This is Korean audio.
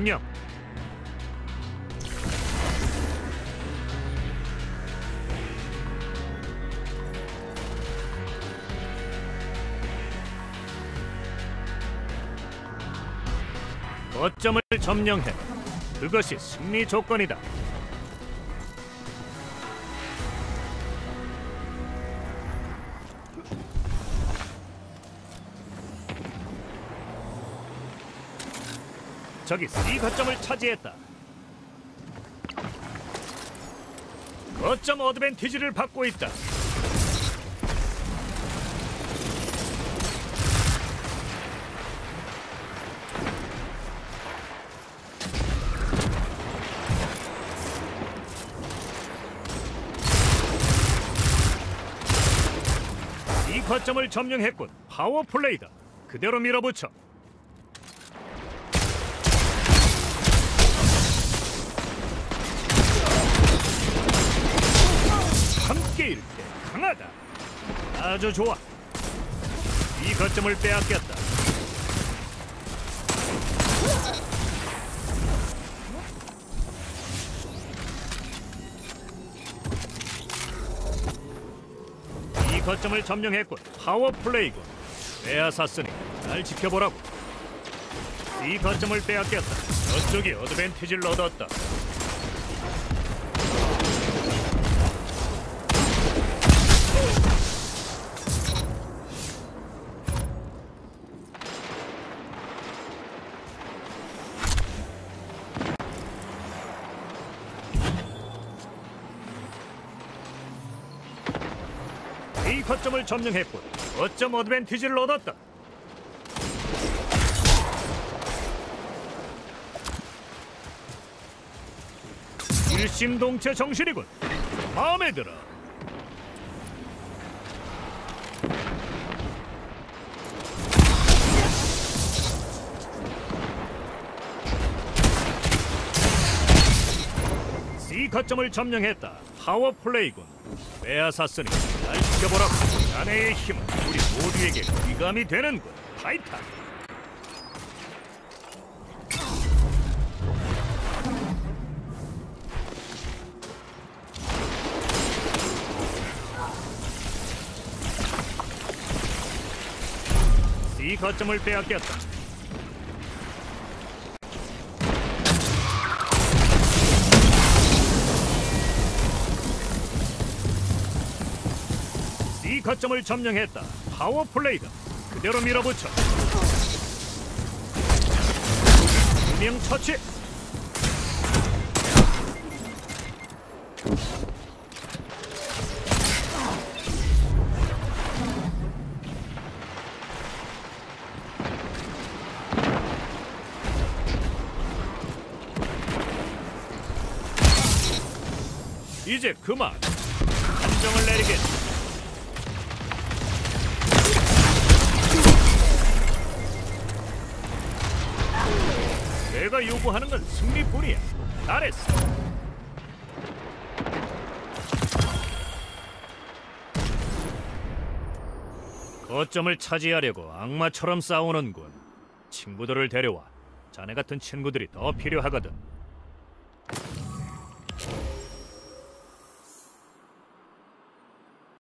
명령. 거점을 점령해. 그것이 승리 조건이다. 적이 C 거점을 차지했다. 거점 어드밴티지를 받고 있다. 이 거점을 점령했군. 파워 플레이다. 그대로 밀어붙여. 함께일 때 강하다. 아주 좋아. 이 거점을 빼앗겼다. 이 거점을 점령했군. 파워 플레이군. 빼앗았으니 날 지켜보라고. 이 거점을 빼앗겼다. 저쪽이 어드밴티지를 얻었다. 이 거점을 점령했군. 거점 어드밴티지를 얻었다. 일심동체 정신이군. 마음에 들어. C 거점을 점령했다. 파워 플레이군. 빼앗았으니 날 지켜보라고. 자네의 힘은 우리 모두에게 귀감이 되는군. 타이탄. C 거점을 빼앗겼다. 이 거점을 점령했다. 파워 플레이다. 그대로 밀어붙여. 두명 처치. 이제 그만. 판정을 내리겠다. 내가 요구하는 건 승리뿐이야. 잘했어. 거점을 차지하려고 악마처럼 싸우는군. 친구들을 데려와. 자네 같은 친구들이 더 필요하거든.